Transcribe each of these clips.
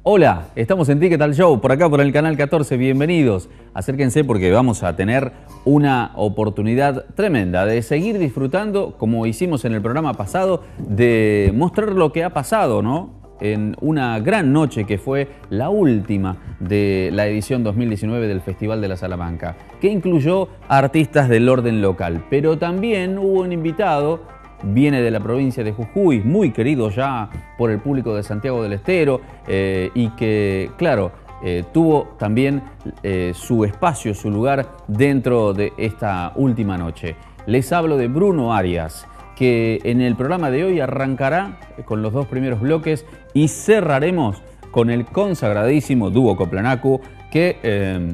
Hola, estamos en Ticket Show, por acá por el canal 14, bienvenidos. Acérquense porque vamos a tener una oportunidad tremenda de seguir disfrutando, como hicimos en el programa pasado, de mostrar lo que ha pasado, ¿no? En una gran noche que fue la última de la edición 2019 del Festival de la Salamanca, que incluyó a artistas del orden local, pero también hubo un invitado. Viene de la provincia de Jujuy, muy querido ya por el público de Santiago del Estero y que, claro, tuvo también su espacio, su lugar dentro de esta última noche. Les hablo de Bruno Arias, que en el programa de hoy arrancará con los dos primeros bloques y cerraremos con el consagradísimo dúo Coplanacu, que,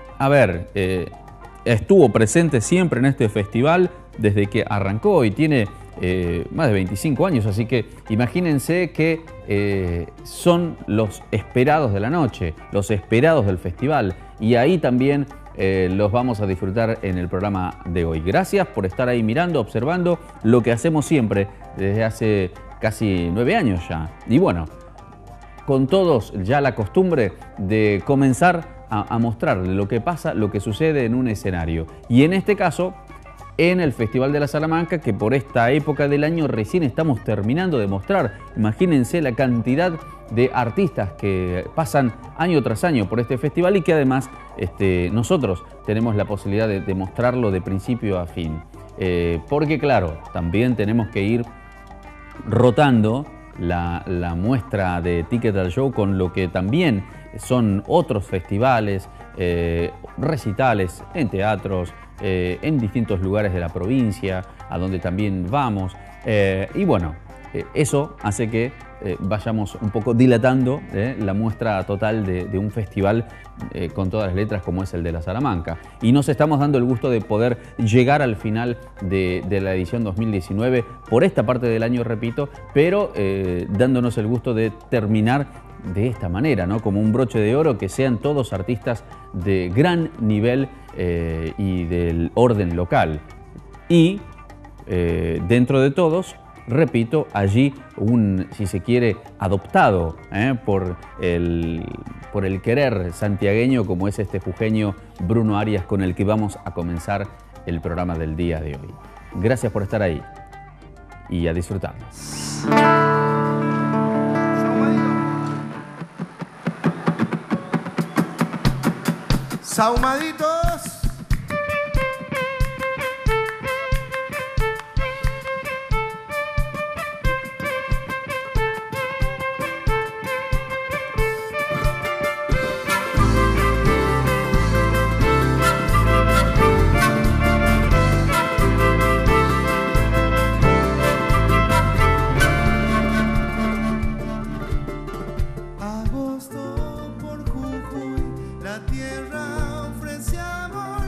estuvo presente siempre en este festival desde que arrancó y tiene más de 25 años, así que imagínense que son los esperados de la noche, los esperados del festival, y ahí también los vamos a disfrutar en el programa de hoy. Gracias por estar ahí mirando, observando lo que hacemos siempre desde hace casi 9 años ya. Y bueno, con todos ya la costumbre de comenzar a mostrar lo que pasa, lo que sucede en un escenario. Y en este caso, en el Festival de la Salamanca, que por esta época del año recién estamos terminando de mostrar. Imagínense la cantidad de artistas que pasan año tras año por este festival y que además nosotros tenemos la posibilidad de mostrarlo de principio a fin. Porque claro, también tenemos que ir rotando la muestra de Ticket al Show con lo que también son otros festivales, recitales en teatros, en distintos lugares de la provincia, a donde también vamos. Y bueno, eso hace que vayamos un poco dilatando la muestra total de un festival con todas las letras como es el de la Salamanca. Y nos estamos dando el gusto de poder llegar al final de la edición 2019 por esta parte del año, repito, pero dándonos el gusto de terminar de esta manera, ¿no? Como un broche de oro, que sean todos artistas de gran nivel y del orden local. Y dentro de todos, repito, allí un, si se quiere, adoptado por el querer santiagueño, como es este jujeño Bruno Arias, con el que vamos a comenzar el programa del día de hoy. Gracias por estar ahí y a disfrutar. Saumaditos. Agosto por Jujuy, la tierra ofrece amor.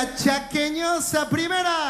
la chaqueñosa primera.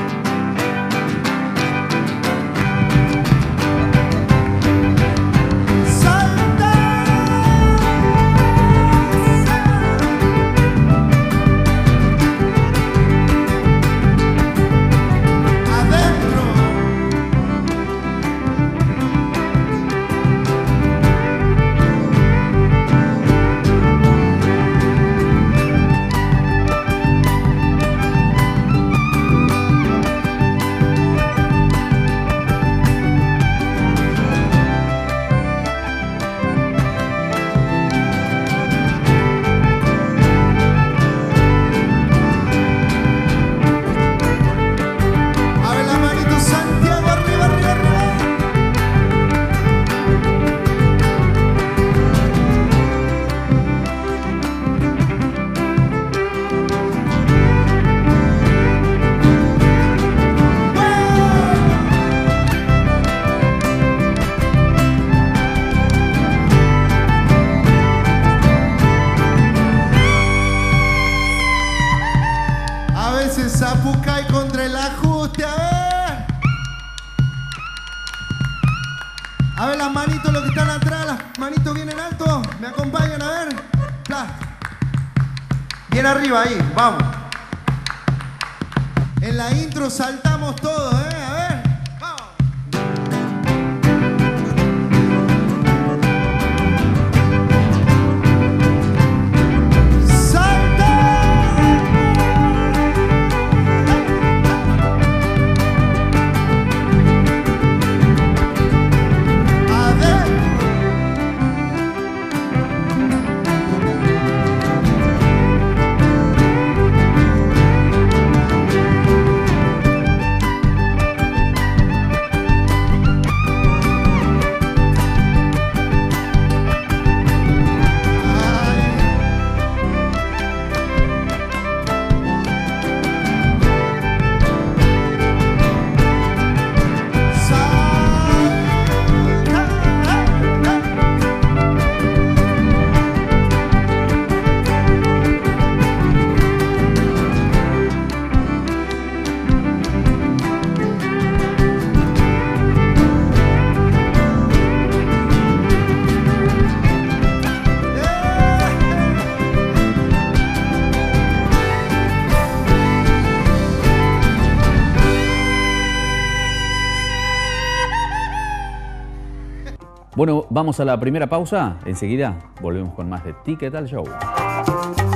Zapucay contra el ajuste, a ver. A ver las manitos, los que están atrás, las manitos bien en alto. ¿Me acompañan? A ver. Pla. Bien arriba ahí, vamos. En la intro saltamos todos, a ver. Bueno, vamos a la primera pausa. Enseguida volvemos con más de Ticket al Show.